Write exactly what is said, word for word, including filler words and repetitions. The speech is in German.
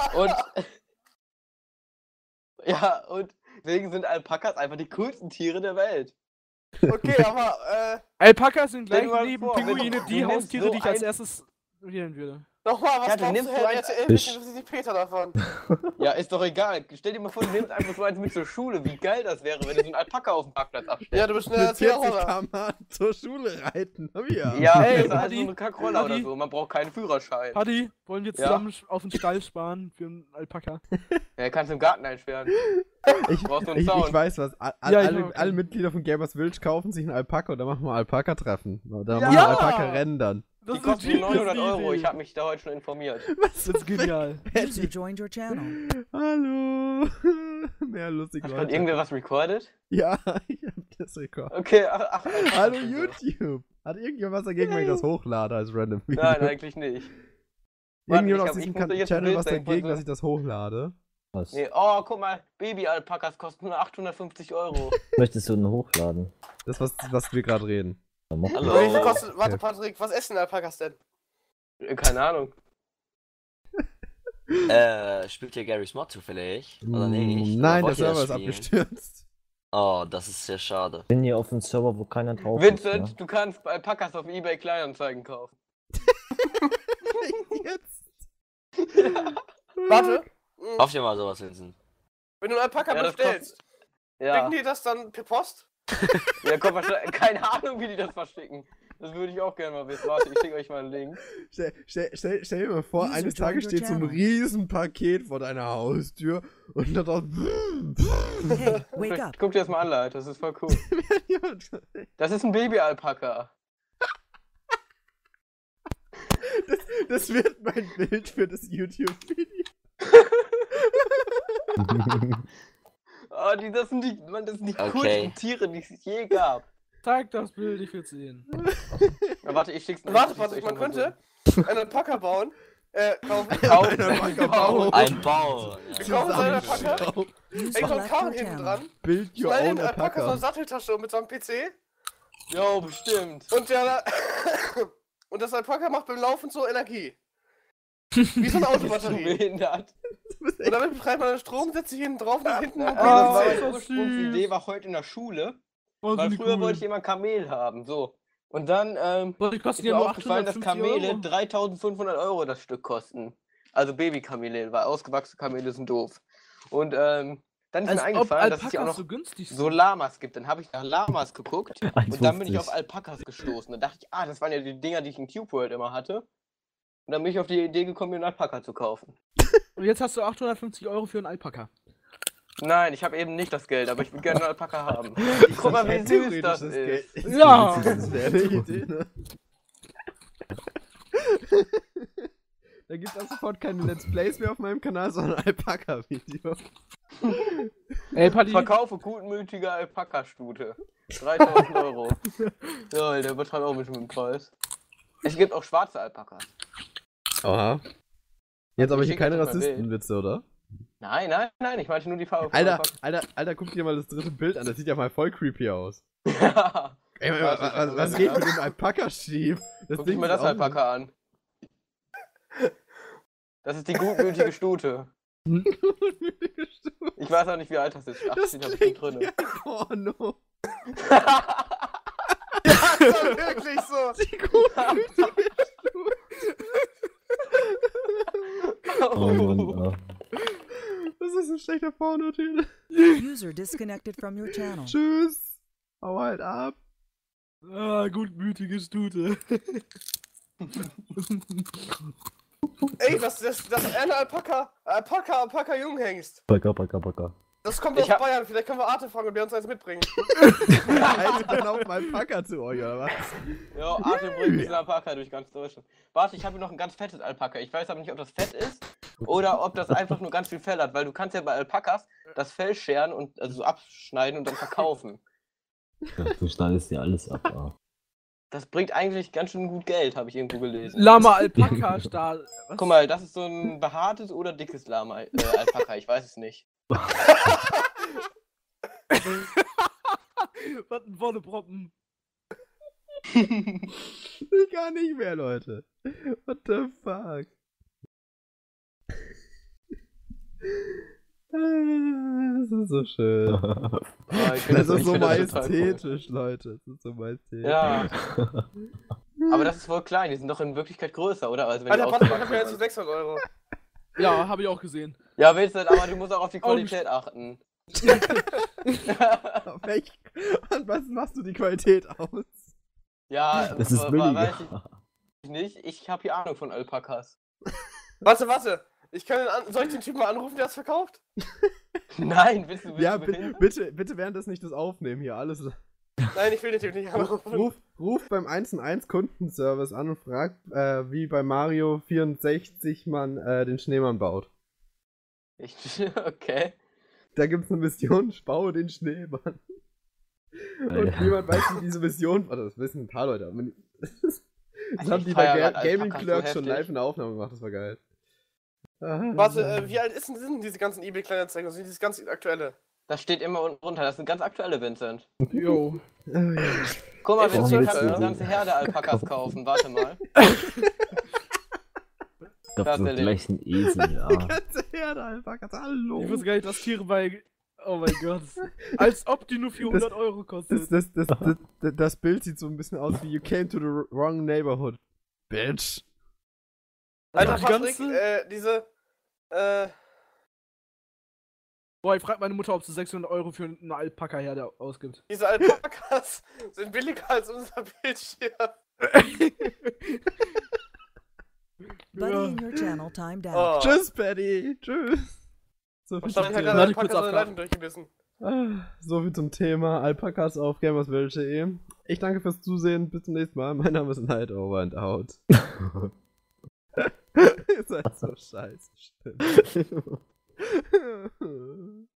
Und ja, und deswegen sind Alpakas einfach die coolsten Tiere der Welt. Okay, aber äh, Alpakas sind Stell gleich dir mal neben vor, wenn Pinguine du- die du nimmst Haustiere, so die ich als ein- erstes wählen würde. nochmal, was Ja, du glaubst nimmst du, so Herr ein- R T L, Fisch. was ist die Peter davon? Ja, ist doch egal. Stell dir mal vor, du nimmst einfach so eins mit zur Schule. Wie geil das wäre, wenn du so einen Alpaka auf dem Parkplatz abstellst. Ja, du bist Mit schneller vierzig als Kilometer pro Stunde zur Schule reiten. Hab ich ja. Ja, Ey, besser als Paddy, so eine Kackroller oder Paddy. so. Man braucht keinen Führerschein. Paddy, wollen wir Ja? zusammen auf den Stall sparen für einen Alpaka? Ja, kannst du im Garten einsperren. Ich, brauchst du einen ich, Zaun. ich weiß was. All, Ja, ich alle, auch. alle Mitglieder von Gamers Village kaufen sich einen Alpaka und dann machen wir Alpaka-Treffen. Da machen Ja! wir Alpaka-Rennen dann. Das Die kosten eine nur neunhundert geniale Euro. Idee. Ich habe mich da heute schon informiert. Was? Das ist genial. User joined your channel. Hallo. Mehr lustig, Hast du Leute. gerade irgendwer was recorded? Ja, ich hab das Rekord. Okay, ach, ach Alpaka Hallo und so. YouTube. Hat irgendjemand was dagegen, wenn ich das hochlade als random Video? Nein, eigentlich nicht. Warte, Irgendjemand ich aus hab- diesem ich muss dir jetzt ein Channel Bild was zeigen, dagegen, von so- dass ich das hochlade? Was? Nee, oh, guck mal, Baby-Alpakas kosten nur achthundertfünfzig Euro. Möchtest du denn hochladen? Das, was, was wir gerade reden. Dann mach Hallo. das. Wie viel kostet, warte Patrick, was essen Alpakas denn? Äh, Keine Ahnung. Äh, spielt hier Gary's Mod zufällig? Oder nicht? Mm, Oder Nein, der wollt ihr das Server ist spielen? abgestürzt. Oh, das ist sehr schade. Ich bin hier auf dem Server, wo keiner drauf ist. Vincent, Ja? du kannst Alpakas auf eBay Kleinanzeigen kaufen. Jetzt. Warte, hm, Kauft ihr mal sowas, Vincent? wenn du einen Alpaka Ja, das bestellst, Ja, schicken die das dann per Post? ja komm, wahrscheinlich- keine Ahnung, wie die das verschicken. Das würde ich auch gerne mal wissen. Warte, ich schicke euch mal einen Link. Stell, stell, stell, stell dir mal vor, User eines joined Tages your steht so ein channel. riesen Paket vor deiner Haustür und da drauf. Hey, wake up. Guck dir das mal an, Leute, das ist voll cool. Das ist ein Baby-Alpaka. Das, das wird mein Bild für das YouTube-Video. Oh, die, das sind die, Mann, das sind die Okay. coolsten Tiere, die es je gab. Zeig das Bild, ich will sehen. Ja, warte, ich schick's Warte ich schick's Patrick, euch man noch mal könnte einen Alpaka bauen, äh, kaufen. so. Kaufen. Ein Alpaka-Bau. Ein Bau! Wir kaufen so einen Alpaka, Zusammenschraubt. User hängt so ein left Karren your hinten channel. dran, Build your schnell own den Alpaka so eine Alpaka. Satteltasche mit so einem P C Jo, bestimmt. und der und das Alpaka macht beim Laufen so Energie. Wie so eine Bist du Autobatterie. behindert? Und damit betreibt man den Strom, setzt sich hinten drauf und hinten ein Ah, das war P C. meine so Ursprungsidee, süß. war heute in der Schule. Oh, Weil sind die früher cool. wollte ich immer ein Kamel haben, so. Und dann ähm, Boah, die ist kosten mir ja nur aufgefallen, dass achthundertfünfzig Kamele Euro. dreitausendfünfhundert Euro das Stück kosten. Also Babykamele, weil ausgewachsene Kamele sind doof. Und ähm, dann ist Als mir ob eingefallen, dass es hier auch Alpakas noch so günstig sind. so Lamas gibt. Dann habe ich nach Lamas geguckt und dann bin ich auf eins fünfzig. Alpakas gestoßen. Da dachte ich, ah, das waren ja die Dinger, die ich in Cube World immer hatte. Und dann bin ich auf die Idee gekommen, mir einen Alpaka zu kaufen. Und jetzt hast du achthundertfünfzig Euro für einen Alpaka. Nein, ich habe eben nicht das Geld, aber ich will gerne einen Alpaka haben. Guck mal, wie süß das ist. Ja. Das wäre eine Idee, ne? Da gibt es ab sofort keine Let's Plays mehr auf meinem Kanal, sondern ein Alpaka-Video. Ey, Paddy. Verkaufe gutmütige Alpaka-Stute. dreitausend Euro. Ja, der übertreibt auch ein bisschen mit dem Preis. Es gibt auch schwarze Alpakas. Oha. Jetzt aber Ich hier schick keine euch das mal Rassistenwitze, oder? Nein, nein, nein, ich meinte nur die Farbe. von Alter, Alpaka. Alter, Alter, guck dir mal das dritte Bild an, das sieht ja mal voll creepy aus. Ja. Ey, was, Warte, was, ich- was geht mit dem Alpaka schief? Das Guck dir mal sieht das aus- Alpaka an. Das ist die gutmütige Stute. Ich weiß auch nicht, wie alt das ist. Das achtzehn habe ich klingt drin. wie ein Porno. Das ist wirklich so. Die gutmütige Stute. Oh Mann, ah. Das ist ein schlechter Pornotitel. User disconnected from your channel. Tschüss. Hau halt ab. Ah, gutmütige Stute. Ey, das, das, das ist eine Alpaka, Alpaka, Alpaka Junghengst. Baka, baka, baka. Das kommt Ich aus hab- Bayern, vielleicht können wir Arte fragen und der uns eins mitbringen. Also dann auf meinen Alpaka zu euch, oder was? Ja, Arte bringt diesen Alpaka durch ganz Deutschland. Warte, ich habe hier noch ein ganz fettes Alpaka. Ich weiß aber nicht, ob das fett ist oder ob das einfach nur ganz viel Fell hat, weil du kannst ja bei Alpakas das Fell scheren und also so abschneiden und dann verkaufen. Du schneidest dir alles ab. Ah. Das bringt eigentlich ganz schön gut Geld, habe ich irgendwo gelesen. Lama Alpaka Stahl. Was? Guck mal, das ist so ein behaartes oder dickes Lama äh, Alpaka, ich weiß es nicht. Was ein Wonneproppen. Ich kann nicht mehr, Leute. What the fuck? Das ist so schön. Oh, ich find Das ist ich so find das total cool. majestätisch, Leute. Das ist so majestätisch. Ja. Aber das ist voll klein, die sind doch in Wirklichkeit größer, oder? Also wenn die Alter, warte, ich hab ausgepackt ja jetzt sind. für sechshundert Euro. Ja, habe ich auch gesehen. Ja, Vincent, aber du musst auch auf die Qualität achten. Auf welch- Und was machst du die Qualität aus? Ja, Das ist wa- wa- billiger. weiß ich nicht. Ich habe hier Ahnung von Alpakas. Warte, warte. Ich kann den an soll ich den Typen mal anrufen, der es verkauft? Nein, willst du, willst Ja, du bi behindert? bitte, bitte während das nicht das Aufnehmen hier. Alles. Nein, ich will den Typen nicht anrufen. Ruf, ruf beim eins und eins Kundenservice an und frag, äh, wie bei Mario vierundsechzig man äh, den Schneemann baut. Ich, okay. Da gibt's eine Mission, baue den Schneemann. Und Alter. niemand weiß, wie diese Mission. Warte, das wissen ein paar Leute. Aber das Also haben ich die bei feier Ga grad Gaming Alpakas so Clerks schon heftig. live in der Aufnahme gemacht, das war geil. Warte, äh, wie alt ist denn, sind denn diese ganzen eBay-Kleinanzeigen? Das sind dieses ganz aktuelle. Das steht immer unten drunter. Das sind ganz aktuelle, Vincent. Jo. Oh, ja. Guck mal, Ey, Vincent, warum du kannst willst du eine das? ganze Herde Alpakas kaufen. Warte mal. Ich glaub, Das so ist der gleich ein Esel, ja. Ganze Herde, Alpakas, hallo. Ich wusste gar nicht, dass Tiere bei. Oh mein Gott. Als ob die nur vierhundert Euro Das, kostet. das, das, das, das, das Bild sieht so ein bisschen aus wie You came to the wrong neighborhood. Bitch. Alter, Also die Patrick, ganze- äh, diese, äh, Boah, ich frag meine Mutter, ob sie sechshundert Euro für eine Alpaka-Herde ausgibt. diese Alpakas sind billiger als unser Bildschirm. Buddy in your channel timed out. Oh. Tschüss, Paddy. Tschüss. So viel, Wahrscheinlich hat Warte, er kurz Alpakas seine abhaken. Leitung durchgebissen. ah, so viel zum Thema Alpakas auf gamersvillage punkt de. Ich danke fürs Zusehen. Bis zum nächsten Mal. Mein Name ist Night Over and Out. Ihr seid so scheiße. Stimmt.